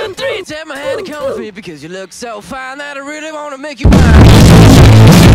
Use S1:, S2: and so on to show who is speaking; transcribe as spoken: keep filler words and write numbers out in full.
S1: two, three, take my hand and come with me because you look so fine that I really wanna make you mine.